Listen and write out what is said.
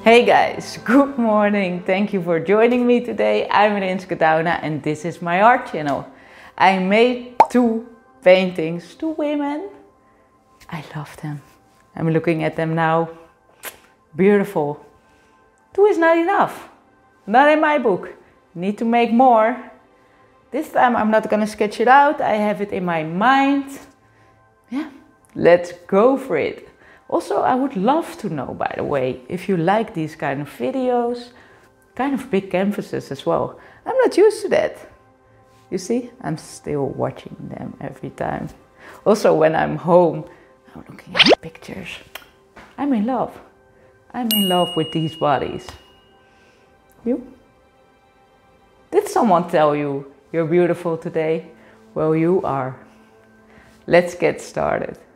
Hey guys, good morning. Thank you for joining me today. I'm Renske and this is my art channel. I made two paintings, two women. I love them. I'm looking at them now. Beautiful. Two is not enough. Not in my book. Need to make more. This time I'm not gonna sketch it out. I have it in my mind. Yeah, let's go for it. Also, I would love to know, by the way, if you like these kind of videos, kind of big canvases as well. I'm not used to that. You see, I'm still watching them every time. Also, when I'm home, I'm looking at the pictures. I'm in love. I'm in love with these bodies. You? Did someone tell you you're beautiful today? Well, you are. Let's get started.